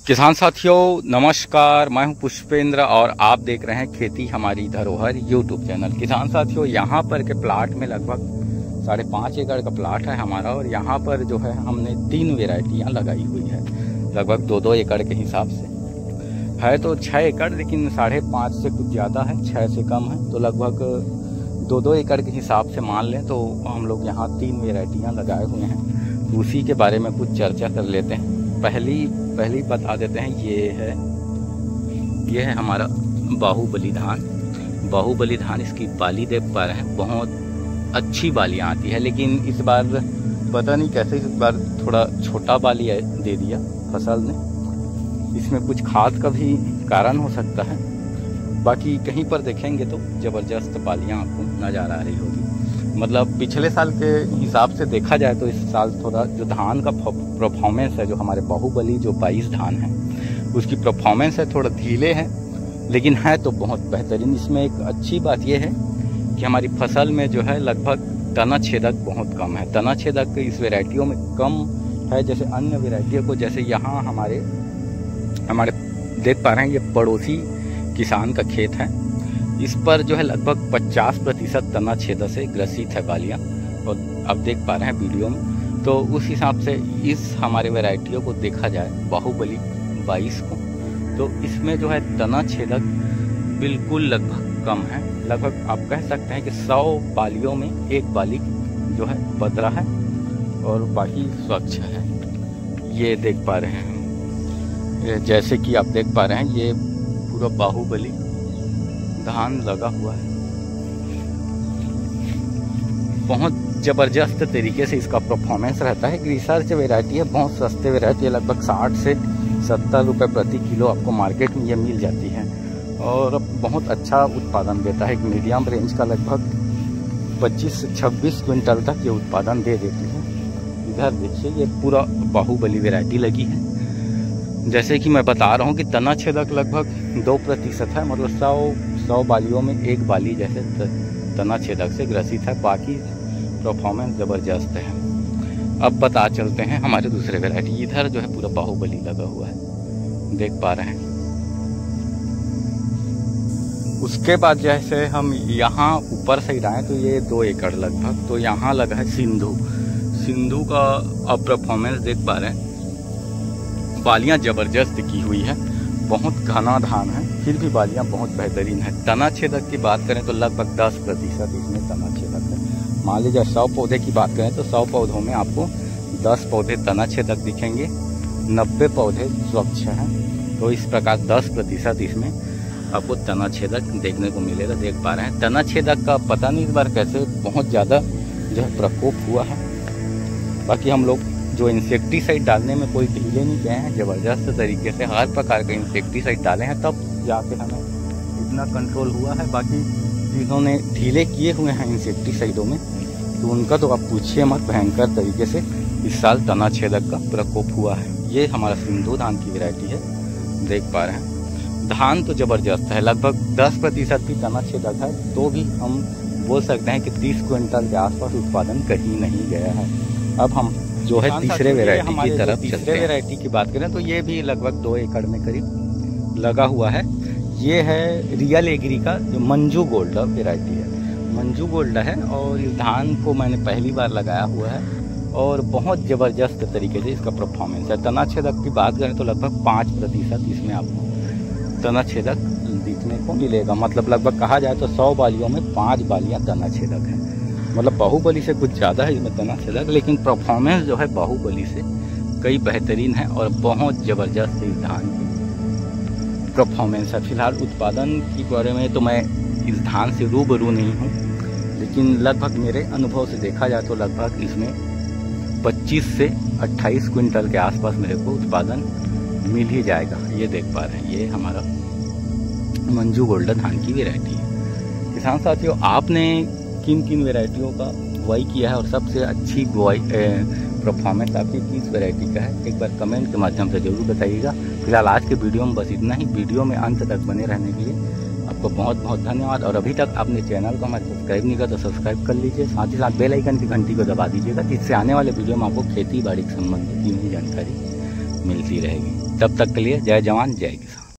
किसान साथियों नमस्कार, मैं हूं पुष्पेंद्र और आप देख रहे हैं खेती हमारी धरोहर यूट्यूब चैनल। किसान साथियों, यहां पर के प्लाट में लगभग 5.5 एकड़ का प्लाट है हमारा और यहां पर जो है हमने 3 वेराइटियां लगाई हुई है। लगभग 2-2 एकड़ के हिसाब से है तो 6 एकड़, लेकिन 5.5 से कुछ ज़्यादा है, 6 से कम है, तो लगभग 2-2 एकड़ के हिसाब से मान लें तो हम लोग यहाँ 3 वेराइटियाँ लगाए हुए हैं। उसी के बारे में कुछ चर्चा कर लेते हैं। पहली बता देते हैं, ये है हमारा बाहुबली धान। बाहुबली धान, इसकी बाली देख पा रहे हैं, बहुत अच्छी बालियाँ आती है, लेकिन इस बार पता नहीं कैसे इस बार थोड़ा छोटा बाली दे दिया फसल ने। इसमें कुछ खाद का भी कारण हो सकता है, बाकी कहीं पर देखेंगे तो ज़बरदस्त बालियाँ आपको नज़र आ रही होगी। मतलब पिछले साल के हिसाब से देखा जाए तो इस साल थोड़ा जो धान का परफॉर्मेंस है, जो हमारे बाहुबली जो 22 धान है उसकी परफॉर्मेंस है थोड़ा ढीले है, लेकिन है तो बहुत बेहतरीन। इसमें एक अच्छी बात यह है कि हमारी फसल में जो है लगभग तना छेदक बहुत कम है। तना छेदक इस वेराइटियों में कम है, जैसे अन्य वेराइटियों को, जैसे यहाँ हमारे देख पा रहे हैं, ये पड़ोसी किसान का खेत है, इस पर जो है लगभग 50% तना छेदक से ग्रसित है बालियाँ, और अब देख पा रहे हैं वीडियो में। तो उस हिसाब से इस हमारे वैरायटियों को देखा जाए, बाहुबली 22 को, तो इसमें जो है तना छेदक बिल्कुल लगभग कम है। लगभग आप कह सकते हैं कि 100 बालियों में 1 बाली जो है पतरा है और बाकी स्वच्छ है। ये देख पा रहे हैं, जैसे कि आप देख पा रहे हैं, ये पूरा बाहुबली धान लगा हुआ है। बहुत ज़बरदस्त तरीके से इसका परफॉर्मेंस रहता है। रिसर्च वेराइटी है, बहुत सस्ते वेराइटी है, लगभग 60 से 70 रुपये प्रति किलो आपको मार्केट में ये मिल जाती है और बहुत अच्छा उत्पादन देता है। एक मीडियम रेंज का लगभग 25 से 26 क्विंटल तक ये उत्पादन दे देती है। इधर देखिए, ये पूरा बाहुबली वेराइटी लगी है। जैसे कि मैं बता रहा हूँ कि तना छेदक लगभग 2% है, मतलब 100 बालियों में 1 बाली जैसे तना छेदक से ग्रसित है। बाकी परफॉर्मेंस ज़बरदस्त है। अब बता चलते हैं हमारे दूसरे वैरायटी। इधर जो है पूरा बाहुबली लगा हुआ है, देख पा रहे हैं। उसके बाद जैसे हम यहाँ ऊपर साइड आए तो ये 2 एकड़ लगभग, तो यहाँ लगा है सिंधु का अब परफॉर्मेंस देख पा रहे हैं। बालियाँ ज़बरदस्त की हुई है, बहुत घना धान है, फिर भी बालियाँ बहुत बेहतरीन है। तना छेदक की बात करें तो लगभग 10% इसमें तना छेदक है। मान लीजिए 100 पौधे की बात करें तो 100 पौधों में आपको 10 पौधे तना छेदक दिखेंगे, 90 पौधे स्वच्छ हैं। तो इस प्रकार 10% इसमें आपको तना छेदक देखने को मिलेगा। देख पा रहे हैं, तना छेदक का पता नहीं इस बार कैसे बहुत ज़्यादा जो है प्रकोप हुआ है। बाकी हम लोग जो इंसेक्टिसाइड डालने में कोई ढीले नहीं गए हैं, ज़बरदस्त तरीके से हर प्रकार के इंसेक्टिसाइड डाले हैं, तब जाके हमें इतना कंट्रोल हुआ है। बाकी जिन्होंने ढीले किए हुए हैं इंसेक्टिसाइडों में, तो उनका तो आप पूछिए मत, भयंकर तरीके से इस साल तना छेदक का प्रकोप हुआ है। ये हमारा सिंधु धान की वैरायटी है, देख पा रहे हैं। धान तो ज़बरदस्त है, लगभग 10% भी तना छेदक है, तो भी हम बोल सकते हैं कि 30 क्विंटल के आसपास उत्पादन कहीं नहीं गया है। अब हम जो है तीसरे वेराइटी की तरफ चलते हैं। तीसरे वेराइटी की बात करें तो ये भी लगभग 2 एकड़ में करीब लगा हुआ है। ये है रियल एग्री का जो मंजू गोल्ड वेराइटी है, मंजू गोल्ड है, और इस धान को मैंने पहली बार लगाया हुआ है और बहुत ज़बरदस्त तरीके से इसका परफॉर्मेंस है। तना छेदक की बात करें तो लगभग 5% इसमें आपको तना छेदक दिखने को मिलेगा। मतलब लगभग कहा जाए तो 100 बालियों में 5 बालियाँ तना छेदक है। मतलब बाहुबली से कुछ ज़्यादा है इसमें तना छेदक, लेकिन परफॉर्मेंस जो है बाहुबली से कई बेहतरीन है और बहुत ज़बरदस्त इस धान की परफॉर्मेंस है। फिलहाल उत्पादन के बारे में तो मैं इस धान से रूबरू नहीं हूँ, लेकिन लगभग मेरे अनुभव से देखा जाए तो लगभग इसमें 25 से 28 क्विंटल के आसपास मेरे को उत्पादन मिल ही जाएगा। ये देख पा रहे हैं, ये हमारा मंजू गोल्ड धान की वेराइटी है। किसान साथियों, आपने किन किन वेराइटियों का बुआई किया है और सबसे अच्छी बुआई परफॉर्मेंस आपकी किस वेराइटी का है, एक बार कमेंट के माध्यम से जरूर बताइएगा। फिलहाल आज के वीडियो में बस इतना ही। वीडियो में अंत तक बने रहने के लिए आपको बहुत बहुत धन्यवाद। और अभी तक आपने चैनल को हमारे सब्सक्राइब नहीं किया तो सब्सक्राइब कर लीजिए, साथ ही साथ बेल आइकन की घंटी को दबा दीजिएगा, जिससे आने वाले वीडियो में आपको खेती बाड़ी से संबंधित की जानकारी मिलती रहेगी। तब तक के लिए जय जवान जय किसान।